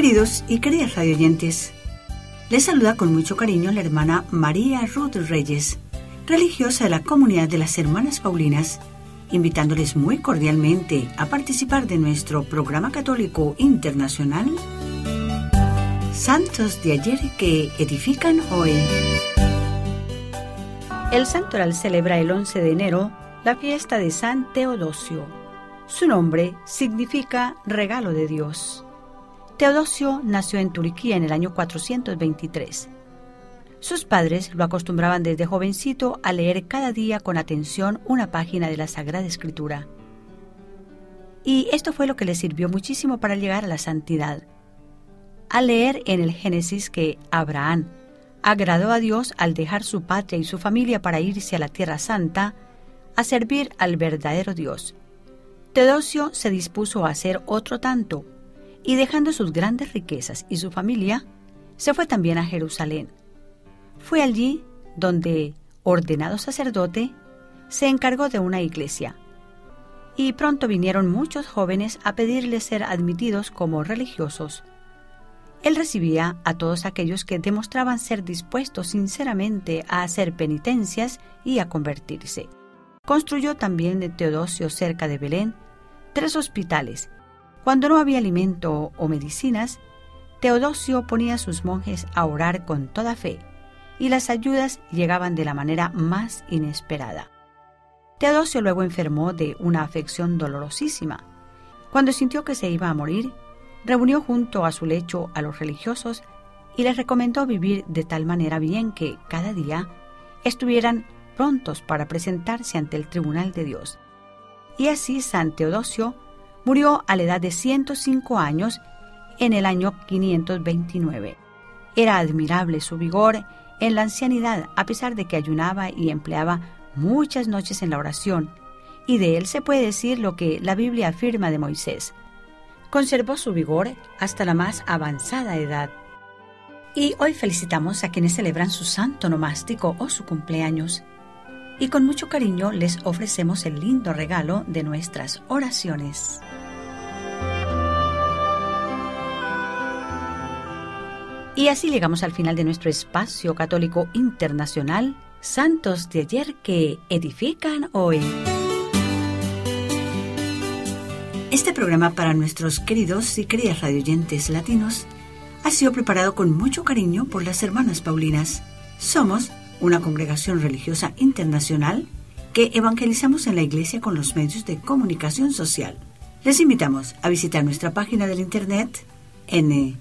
Queridos y queridas radioyentes, les saluda con mucho cariño la hermana María Ruth Reyes, religiosa de la comunidad de las Hermanas Paulinas, invitándoles muy cordialmente a participar de nuestro programa católico internacional Santos de ayer que edifican hoy. El santoral celebra el 11 de enero la fiesta de San Teodosio. Su nombre significa regalo de Dios. Teodosio nació en Turquía en el año 423. Sus padres lo acostumbraban desde jovencito a leer cada día con atención una página de la Sagrada Escritura. Y esto fue lo que le sirvió muchísimo para llegar a la santidad. Al leer en el Génesis que Abraham agradó a Dios al dejar su patria y su familia para irse a la Tierra Santa a servir al verdadero Dios, Teodosio se dispuso a hacer otro tanto, y dejando sus grandes riquezas y su familia, se fue también a Jerusalén. Fue allí donde, ordenado sacerdote, se encargó de una iglesia. Y pronto vinieron muchos jóvenes a pedirle ser admitidos como religiosos. Él recibía a todos aquellos que demostraban ser dispuestos sinceramente a hacer penitencias y a convertirse. Construyó también de Teodosio cerca de Belén 3 hospitales. Cuando no había alimento o medicinas, Teodosio ponía a sus monjes a orar con toda fe, y las ayudas llegaban de la manera más inesperada. Teodosio luego enfermó de una afección dolorosísima. Cuando sintió que se iba a morir, reunió junto a su lecho a los religiosos y les recomendó vivir de tal manera bien que cada día estuvieran prontos para presentarse ante el tribunal de Dios. Y así San Teodosio murió a la edad de 105 años en el año 529. Era admirable su vigor en la ancianidad, a pesar de que ayunaba y empleaba muchas noches en la oración, y de él se puede decir lo que la Biblia afirma de Moisés: conservó su vigor hasta la más avanzada edad. Y hoy felicitamos a quienes celebran su santo nomástico o su cumpleaños, y con mucho cariño les ofrecemos el lindo regalo de nuestras oraciones. Y así llegamos al final de nuestro espacio católico internacional, Santos de ayer que edifican hoy. Este programa para nuestros queridos y queridas radioyentes latinos ha sido preparado con mucho cariño por las Hermanas Paulinas. Somos una congregación religiosa internacional que evangelizamos en la iglesia con los medios de comunicación social. Les invitamos a visitar nuestra página del internet en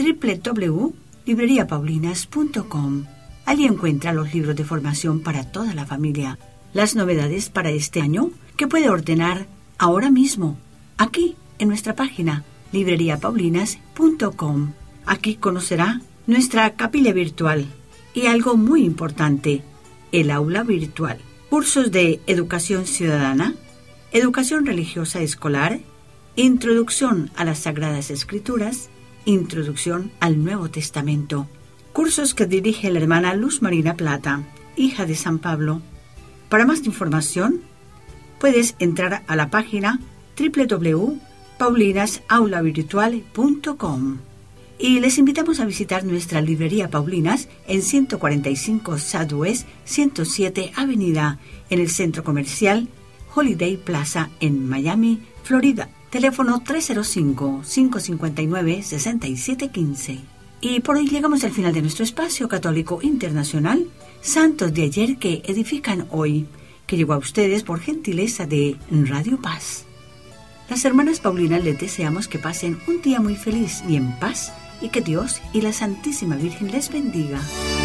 www.libreriapaulinas.com. Allí encuentra los libros de formación para toda la familia, las novedades para este año que puede ordenar ahora mismo, aquí en nuestra página libreriapaulinas.com. Aquí conocerá nuestra capilla virtual y algo muy importante, el aula virtual. Cursos de educación ciudadana, educación religiosa escolar, introducción a las Sagradas Escrituras, introducción al Nuevo Testamento. Cursos que dirige la hermana Luz Marina Plata, hija de San Pablo. Para más información, puedes entrar a la página www.paulinasaulavirtual.com. Y les invitamos a visitar nuestra librería Paulinas en 145 Southwest 107 Avenida, en el centro comercial Holiday Plaza en Miami, Florida. Teléfono 305-559-6715. Y por hoy llegamos al final de nuestro espacio católico internacional, Santos de ayer que edifican hoy, que llegó a ustedes por gentileza de Radio Paz. Las hermanas Paulinas les deseamos que pasen un día muy feliz y en paz, y que Dios y la Santísima Virgen les bendiga.